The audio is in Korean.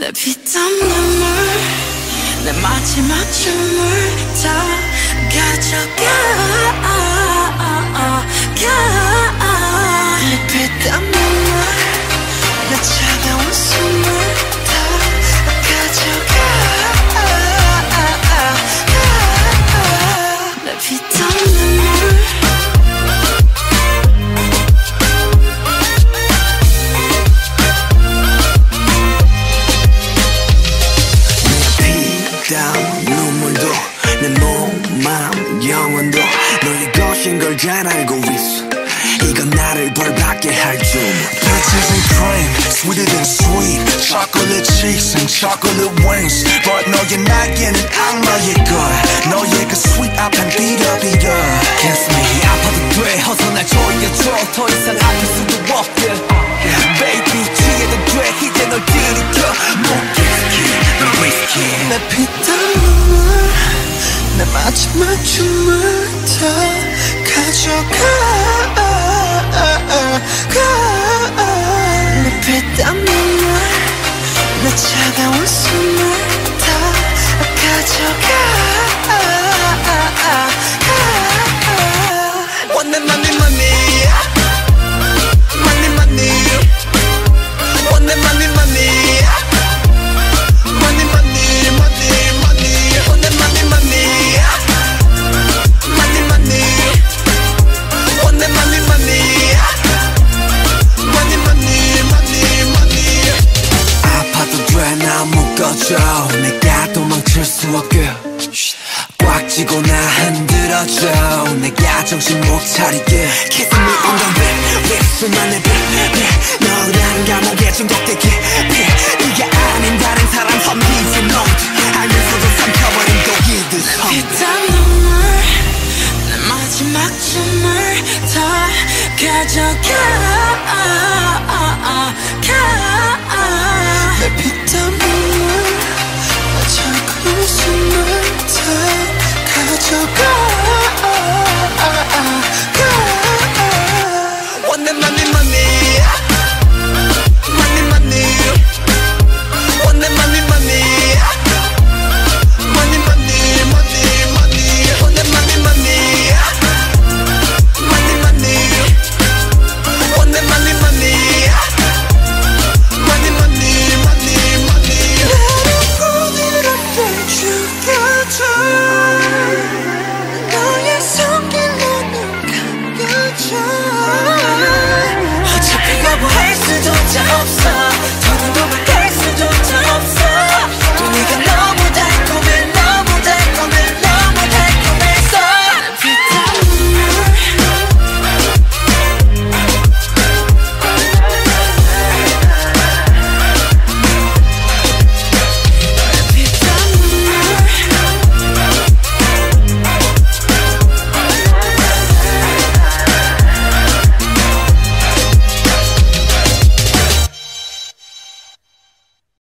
내 피땀 눈물 내 마지막 춤을 다 가져가 내 피땀 눈물 내 차가운 숨을 다 가져가 내 피땀 눈물 눈물도 내 몸, 마음, 영혼도 너의 것인 걸 잘 알고 있어. 이건 나를 벌받게 할 줄. Peaches and cream, sweeter than sweet. Chocolate cheeks and chocolate wings. But 너의 날개는 악마의 걸. 너의 그 sweet 앞엔 비려비려. Kiss me 아파도 돼 어서 날 조여줘. 더 이상 아플 수도 없게 Baby 취해도 돼 이제 널 들이켜. 넌 whiskey 내 피땀 눈물 내 마지막 춤을 다 가져가 내 피땀 눈물 내 차가운 숨을 다 가져가 Want the money money Money money Want the money money Money money money money Want the money money Money money Want the money money Money money money money 아파도 돼 나 묶어줘. 내가 도망칠 수 없게 꽉 쥐고 나 흔들어줘. 내가 정신 못 차리게 Kiss me on the lip 수만의 빛 너라는 감옥에 중독되게 네가 아닌 다른 사람 섬기지 넌 알면서도 삼켜버린 독이듯 피땀 눈물 내 마지막 춤을 다 가져가 내 피땀 눈물 내 차가운 숨을 다 가져가 Want the money money